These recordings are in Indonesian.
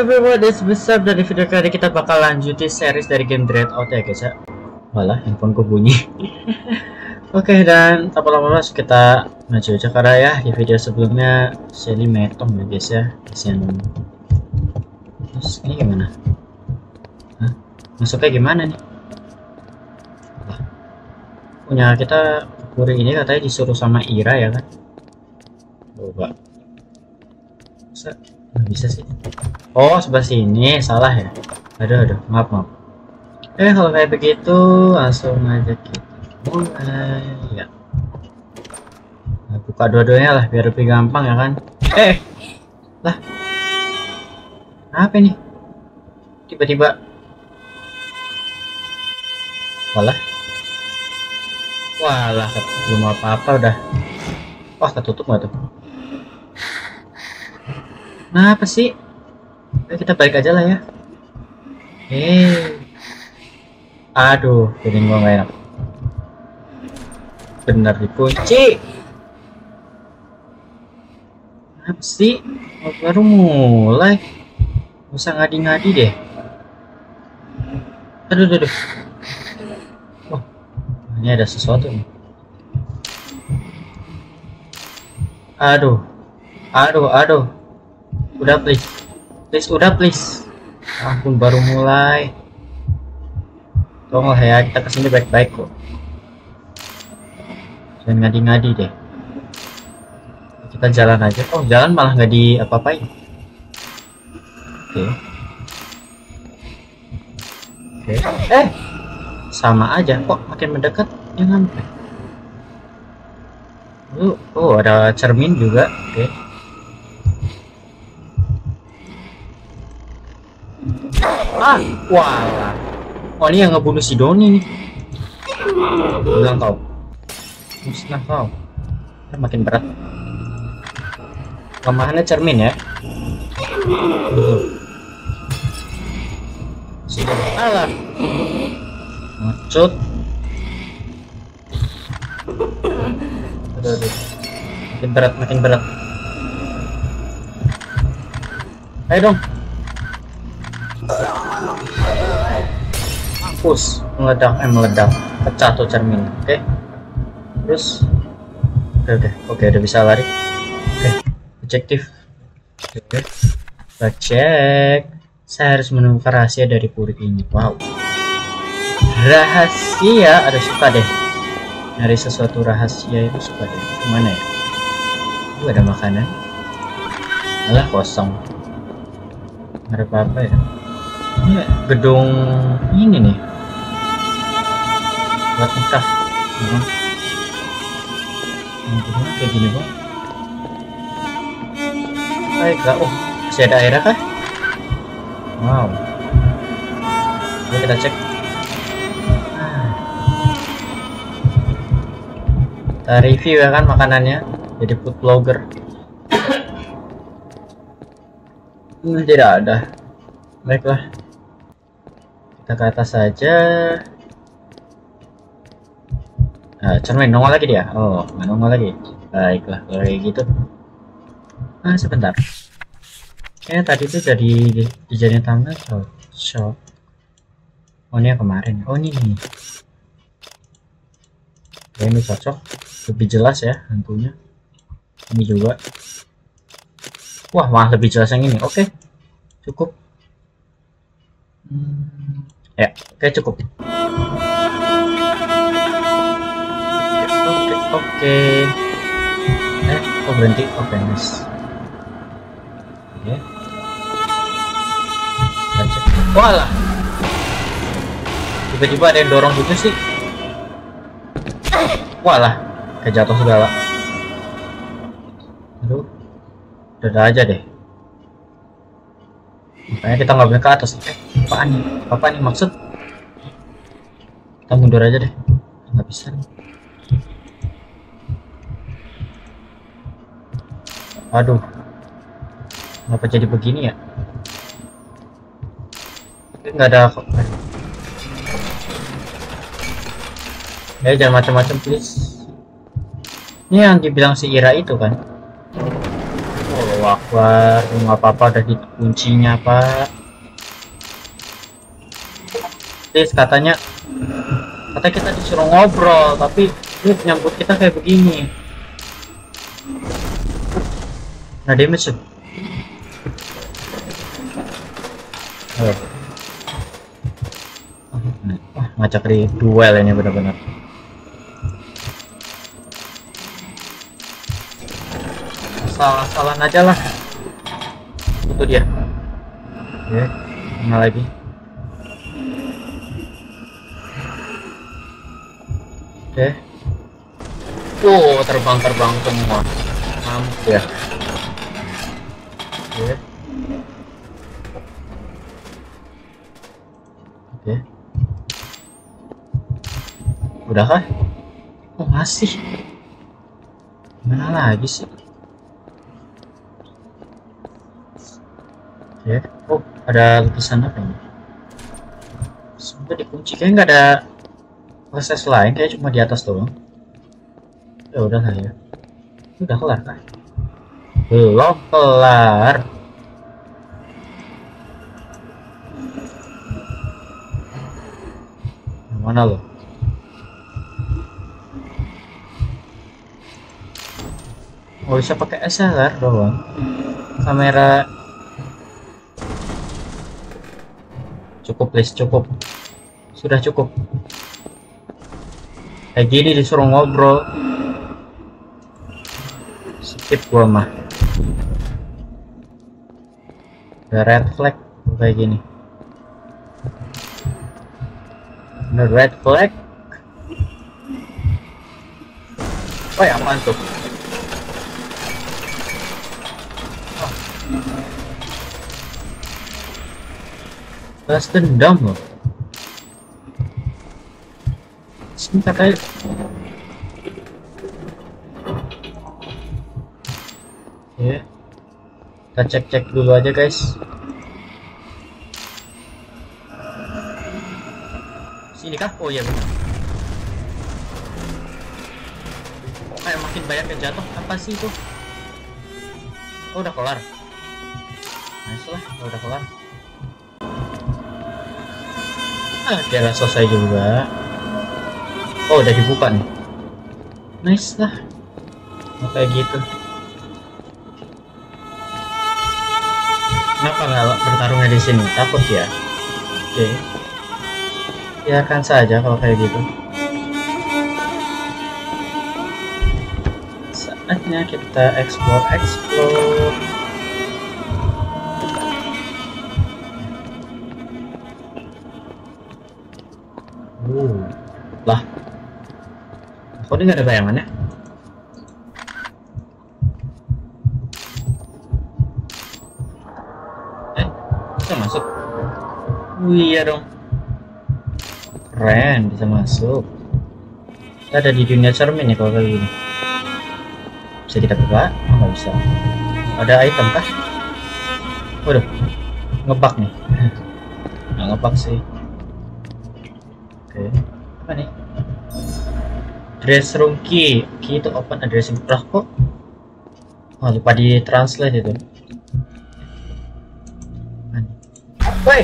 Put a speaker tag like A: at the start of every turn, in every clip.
A: everyone, this besar dari video kali kita bakal lanjutin series dari game Dreadout ya guys ya. Walah, handphoneku bunyi. Oke, dan tanpa lama-lama kita maju aja karena ya di video sebelumnya Shelly metong ya guys ya. Terus ini gimana? Hah? Masuknya gimana nih? Wah. Punya kita Puri ini katanya disuruh sama Ira ya kan? Coba. Bisa sih. Oh, sebelah sini salah ya. Aduh, maaf. Kalau kayak begitu langsung aja kita mulai ya. Nah, buka dua-duanya lah biar lebih gampang ya kan. Lah. Apa ini? Tiba-tiba. Walah, belum apa-apa udah. Wah, ketutup nggak tuh? Kenapa sih? Kita balik aja lah ya. Aduh, feeling gua nggak enak. Bener dikunci. Kenapa sih? Baru mulai. Usah ngadi-ngadi deh. Aduh. Oh, ini ada sesuatu nih. Aduh. Udah please. Ampun, baru mulai. Tolonglah ya, kita kesini baik-baik kok. Jangan ngadi-ngadi deh. Kita jalan aja. Oh, jalan malah nggak di apa-apain. Oke. Sama aja kok, makin mendekat ya sampai. Oh, ada cermin juga. Oke. Walah. Oh, ini yang ngebunuh si Doni nih. Bilang kau. Musnah kau. Makin berat. Kelemahannya cermin ya. Alah. Macut. Aduh. Makin berat. Ayo dong. Mampus, meledak. Pecah tuh cermin. Oke. Terus Oke, udah bisa lari. Oke, objektif. Oke. Kita cek. Saya harus menemukan rahasia dari Puri ini. Wow. Rahasia, ada suka deh. Dari sesuatu rahasia itu suka deh. Kemana ya? Ada makanan. Alah, kosong. Ada apa-apa ya? Ini gedung ini nih. Buat nikah. Kayak gini bang. Baiklah. Oh, masih ada airnya kah? Wow. Oke, kita cek. Kita review ya kan makanannya. Jadi food blogger. Tidak ada. Baiklah. Kita ke atas saja. Cermin nongol lagi dia. Oh, nggak nongol lagi. Baiklah, kalau kayak gitu. Sebentar. Kayaknya tadi tuh jadi dijadiin tangga shop. Oh, ini yang kemarin. Oh, ini. Oke, ini cocok. Lebih jelas ya hantunya. Ini juga. Wah, malah lebih jelas yang ini. Oke. Cukup. Ya, oke, cukup. Oke. Oh, berhenti. Oke, nice. Oke. Walah. Tiba-tiba ada yang dorong gitu sih. Walah, kayak jatuh segala. Aduh. Udah aja deh. Makanya kita nggak boleh ke atas. Apaan nih maksud? Kita mundur aja deh. Nggak bisa nih. Aduh, kenapa jadi begini ya? Nggak ada. Jangan macam-macam please. Ini yang dibilang si Ira itu kan? Oh, Akbar, nggak apa-apa, udah kuncinya pak. Please, katanya kita disuruh ngobrol, tapi lu nyambut kita kayak begini. Nah damage. Wah, ngajak di duel ini benar-benar. Salah-salahan aja lah. Itu dia. Oke, mana lagi? Oke. Terbang semua. Mampus ya. Oke. Oke. Udah kah? Oh masih. Mana lagi sih? Oke. Oh ada lukisan apa ini? Sudah dikunci, kayak nggak ada proses lain, kayak cuma di atas doang. Ya udahlah ya. Udah kelar kan? Belum kelar. Mana lo? Oh bisa pakai SLR doang. Kamera cukup please, cukup. Sudah cukup. Kayak gini disuruh ngobrol. Skip gua mah. The red flag kayak gini. The red flag. Oh ya, apaan tuh? Oh. Balas dendam loh. Sini katanya. Ya. Kita cek-cek dulu aja guys. Sini kah? Oh iya benar. Kayak makin banyak yang jatuh. Apa sih itu? Oh udah kelar. Nice lah, udah kelar. Kira selesai juga. Oh udah dibuka nih. Nice lah. Nah, kayak gitu. Kenapa nggak bertarungnya di sini? Takut ya? Oke. Biarkan saja kalau kayak gitu. Saatnya kita explore. Lah. Kok ini nggak ada bayangannya? Bisa masuk? Iya dong. Keren, bisa masuk. Kita ada di dunia cermin ya kalau kayak gini. Bisa kita buka? Oh, nggak bisa. Ada item kah? Waduh, ngebug nih. Nggak ngebug sih. Oke, apa nih? Dress room key. Key to open a dressing room. Kok? Oh, lupa di translate itu. Woi,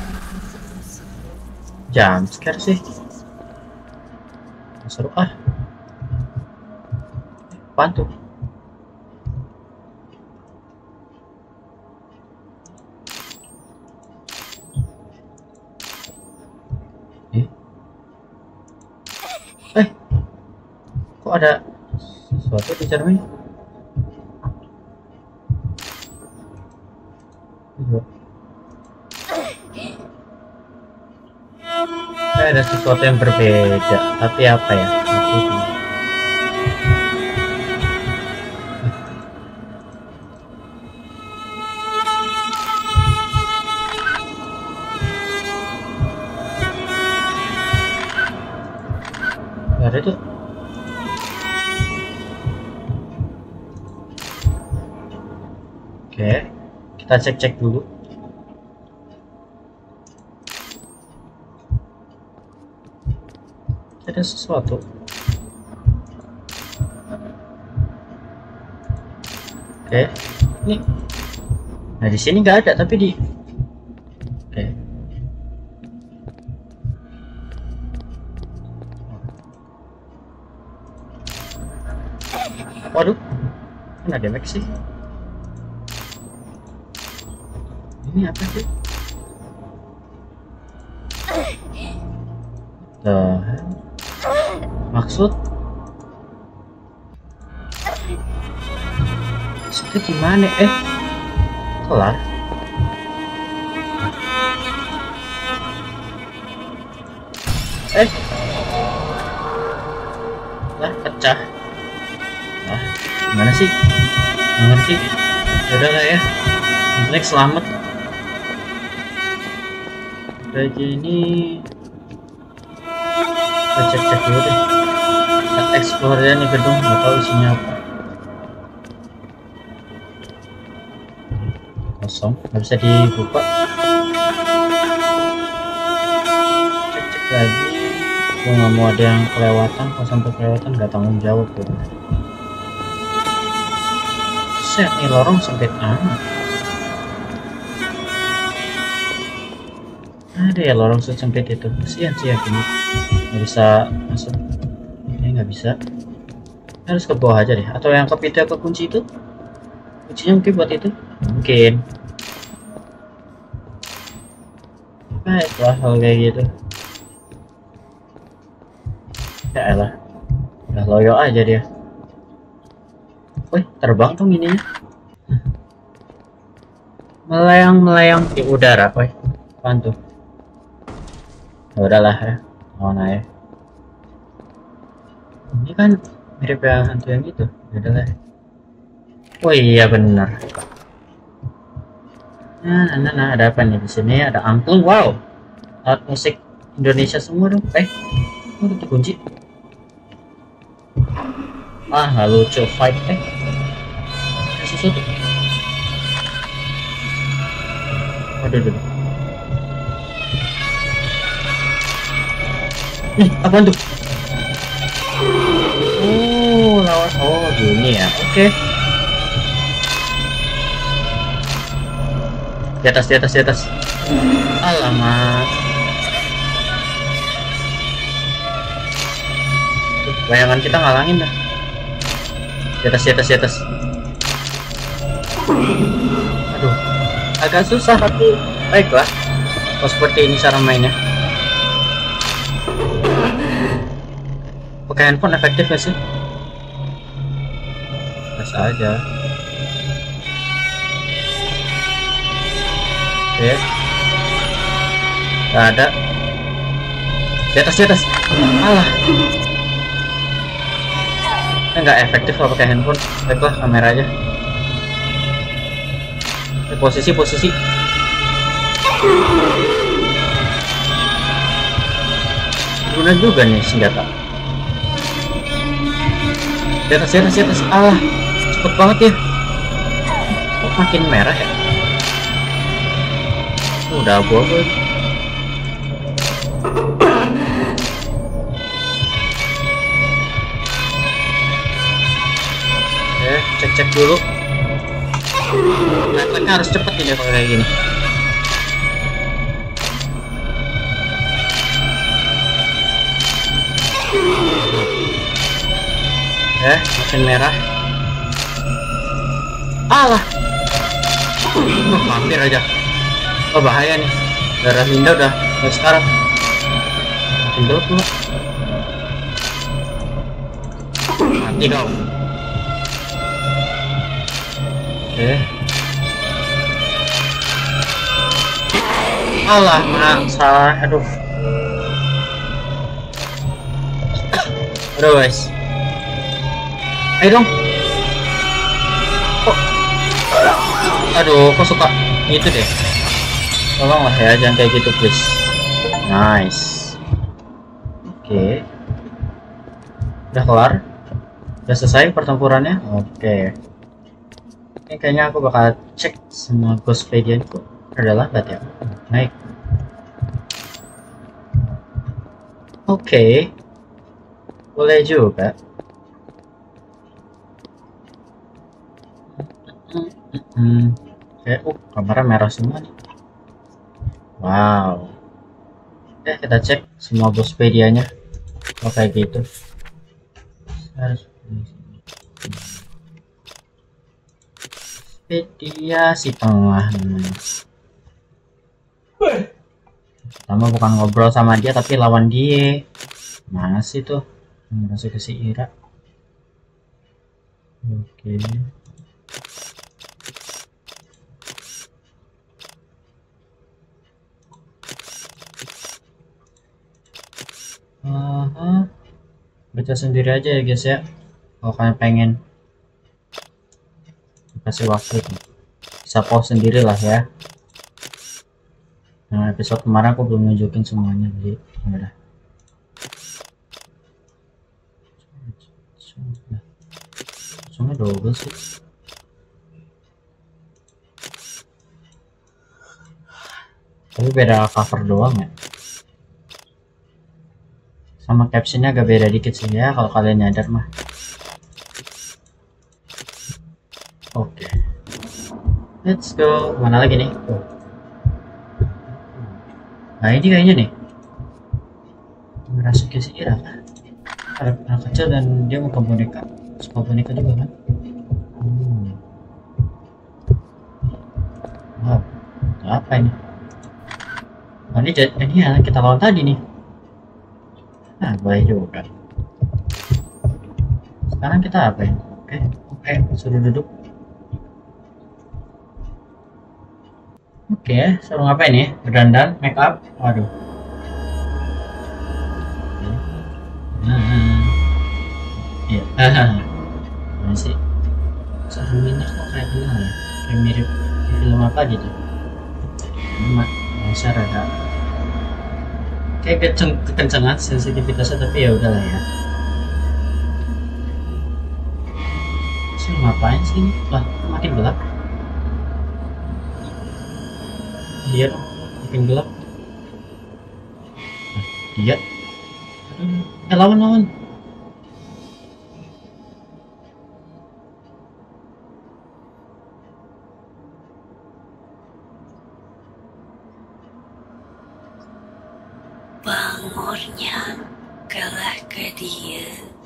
A: jump scare sih. Seru ah. Apaan tuh? Kok ada sesuatu di cermin? Ada sesuatu yang berbeda, tapi apa ya? Ada tuh. Oke, kita cek dulu. Ada sesuatu. Oke, ini Nah di sini nggak ada, tapi di oke. Waduh, kena damage sih. Ini apa sih? Maksud itu gimana? Kelar. Lah pecah. Lah gimana sih? Nggak ngerti. Udah lah ya. Next selamat. Kayak gini. Kita cek-cek dulu deh. Kita explore ya nih gedung. Nggak tahu isinya apa. Kosong. Nggak bisa dibuka. Cek-cek lagi. Gue nggak mau ada yang kelewatan. Kalau sampai kelewatan nggak tanggung jawab tuh. Set nih lorong sempit amat. Ada ya lorong sempit itu. Kasihan sih ya gini. Nggak bisa masuk. Ini nggak bisa. Harus ke bawah aja deh. Atau yang ke pintu ke kunci itu? Kuncinya mungkin buat itu. Mungkin. Baiklah kalau kayak gitu. Ya elah. Udah loyo aja dia. Wih, terbang tuh ininya. Melayang-melayang di udara, wih. Apaan tuh? Ya udahlah ya. Oh, nah ya. Ini kan mirip yang hantu yang gitu. Ya udahlah. Oh iya benar. Nah, ada apa nih di sini? Ada angklung, wow. Alat musik Indonesia semua dong. Udah dikunci. Ah, nggak lucu fight. Ada sesuatu. Waduh. Nih, apaan tuh? Oh, lawan. Oh, gini ya. Oke. Di atas. Alamak. Bayangan kita ngalangin dah. Di atas. Aduh, agak susah tapi baiklah. Oh, seperti ini cara mainnya. Pakai handphone efektif gak sih? Gas aja. Oke. Gak ada. Di atas. Alah. Nggak efektif kalau pakai handphone. Baiklah, kamera aja. Posisi. Guna juga nih senjata. Di atas. Alah, cepet banget ya. Kok makin merah ya? Udah abu-abu. Cek dulu. Refleksnya harus cepet ini kalau kayak gini. Makin merah. Alah. Hampir aja. Oh bahaya nih. Darah Linda udah sekarang. Makin gelap pula. Mati kau. Alah, salah. Aduh guys. Ayo dong. Kok suka gitu deh. Tolonglah ya, jangan kayak gitu please. Nice. Oke. Udah kelar. Udah selesai pertempurannya. Oke. Kayaknya aku bakal cek semua ghost radiantku. Adalah lambat ya. Naik. Oke. Boleh juga. Kamarnya merah semua nih. Wow. Kita cek semua bospedianya. Oh kayak gitu. Harus pedia si tengah namanya. Pertama bukan ngobrol sama dia tapi lawan dia. Mana sih tuh? Masuk ke si Ira. Oke. Baca sendiri aja ya guys ya. Kalau kalian pengen kasih waktu bisa pause sendiri lah ya. Nah episode kemarin aku belum nunjukin semuanya jadi udah. Cuma double sih. Tapi beda cover doang ya. Sama captionnya agak beda dikit sih ya kalau kalian nyadar mah. Oke. Let's go. Mana lagi nih? Nah ini kayaknya nih. Merasa ke si Ira kan? Anak kecil dan dia mau ke boneka. Suka boneka juga kan? Wow. Apa ini? Oh, ini anak kita lawan tadi nih. Nah, boleh juga. Sekarang kita apa ya? Oke, suruh duduk. Oke, suruh ngapain ya? Berdandan, make up. Waduh. Iya. Masih. Suruh minyak kok kayak kenal ya? Kayak mirip di film apa gitu. Ini masa rada kayak kekencengan sensitivitasnya tapi ya udahlah ya. Sih ngapain sih ini? Lah, makin gelap. Iya dong, makin gelap. Dia. Lawan.
B: Bangornya kalah ke dia.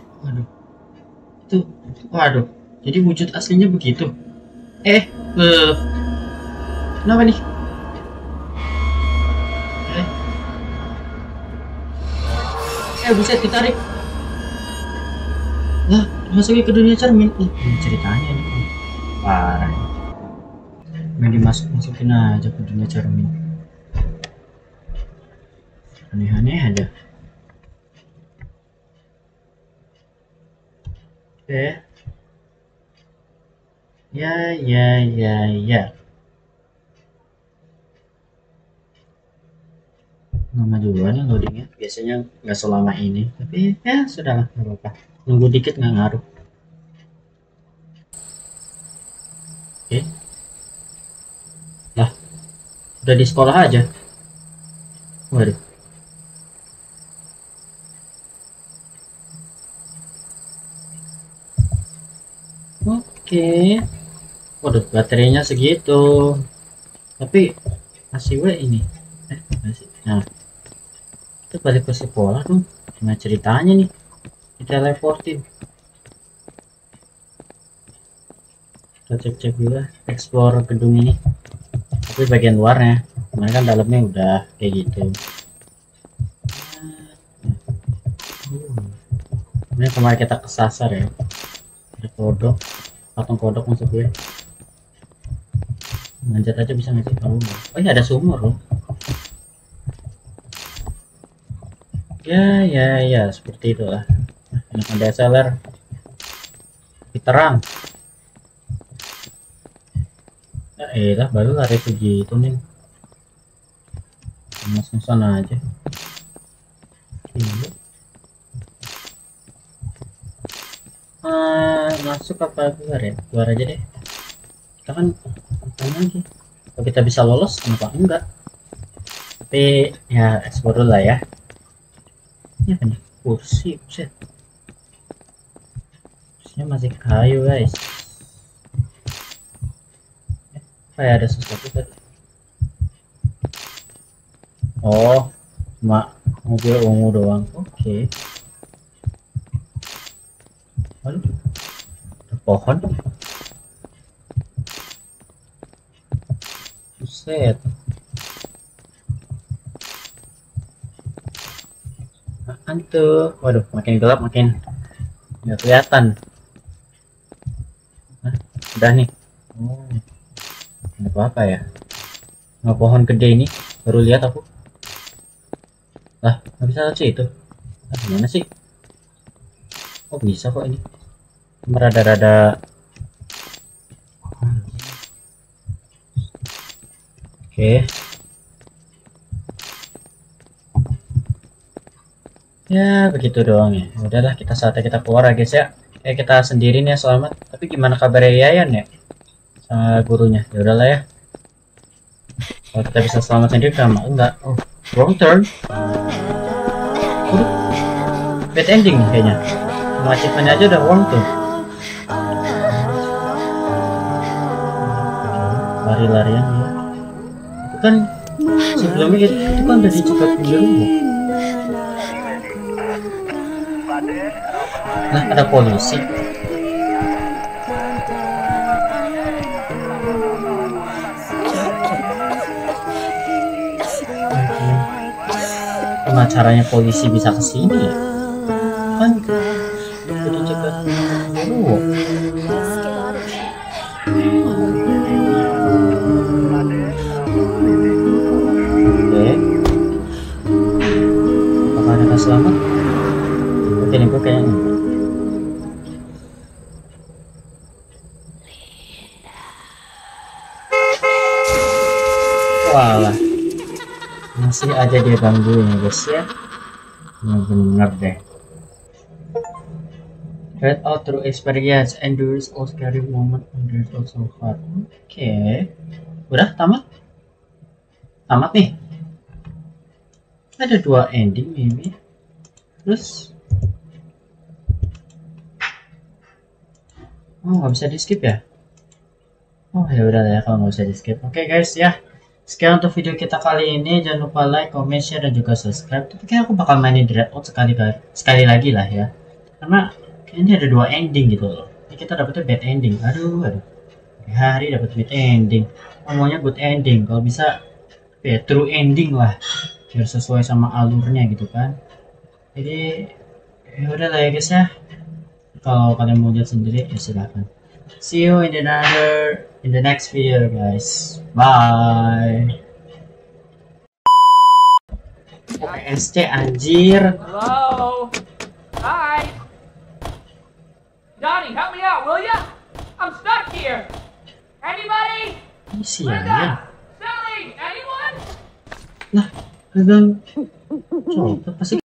A: Waduh. Jadi wujud aslinya begitu. Kenapa nih? Buset ditarik. Lah, masukin ke dunia cermin. Ini ceritanya nih. Parah. Main dimasukin aja ke dunia cermin. Aneh-aneh aja. Oke. Ya. Lama juga nih loadingnya. Biasanya nggak selama ini. Tapi ya sudahlah, nggak apa-apa. Nunggu dikit nggak ngaruh. Oke. Lah, udah di sekolah aja. Waduh. Oke. Waduh, baterainya segitu. Tapi masih ini. Masih. Nah, kita balik ke sekolah dong. Gimana ceritanya nih? Kita teleportin. Kita cek dulu lah, explore gedung ini. Tapi bagian luarnya, kemarin kan dalamnya udah kayak gitu. Ini kemarin kita kesasar ya. Ada kodok, patung kodok maksud gue. Manjat aja bisa nggak sih? Oh iya ada sumur loh. Ya seperti itulah. Enakan DSLR terang. Lah baru lari begitu nih. Langsung aja. Masuk apa keluar ya? Keluar aja deh. Kita kan apa lagi? Kalau kita bisa lolos kenapa enggak? Tapi ya explore dulu lah ya. Ini apa nih? Kursi, buset. Kursinya masih kayu guys. Kayak ada sesuatu tadi. Oh, cuma mobil ungu doang. Oke. Lalu ada pohon. Buset. Apaan tuh? Waduh, makin gelap makin nggak kelihatan. Hah, udah nih. Oh, ada apa ya? Nggak pohon gede ini. Baru lihat aku. Lah, nggak bisa lewat situ. Ah, gimana sih? Oh, bisa kok ini. Merada-rada. Oke. Ya, begitu doang ya. Udahlah, saatnya kita keluar ya guys ya. Kayak kita sendiri nih ya, selamat. Tapi gimana kabarnya Yayan ya? Sama gurunya. Ya udahlah ya. Kalau kita bisa selamat sendiri sama enggak. Oh, wrong turn. Waduh. Bad ending nih kayaknya. Achievement aja udah wrong tuh. Lari-larian ya. Itu kan sebelumnya itu kan udah dicegat dulu. Nah, ada polisi. Gimana caranya polisi bisa kesini ya? Kan jadi cegat dulu. Oke. Apakah ada selamat? Oke, ini gue kayaknya. Walah, masih aja dia gangguin ya guys ya. Bener deh. Read out through experience, endures all scary moment, and there's also hard. Oke. Udah tamat? Tamat nih. Ada 2 ending maybe. Terus oh, nggak bisa di skip ya? Oh ya udah ya kalau nggak bisa di skip. Oke guys ya. Sekian untuk video kita kali ini. Jangan lupa like, comment, share, dan juga subscribe. Tapi kayaknya aku bakal mainin Dreadout sekali lagi lah ya. Karena kayaknya ada 2 ending gitu loh. Ini kita dapetnya bad ending. Aduh. Hari dapat bad ending. Maunya good ending. Kalau bisa ya true ending lah. Biar sesuai sama alurnya gitu kan. Jadi ya udah lah ya guys ya. Kalau kalian mau lihat sendiri ya silahkan. See you in the next video guys. Bye. PSC anjir.
C: Hello? Hi? Johnny, help me out, will ya? I'm stuck here. Anybody?
A: Ini sianya.
C: Linda? Sally? Anyone?
A: Lah, kagak. Coba pasti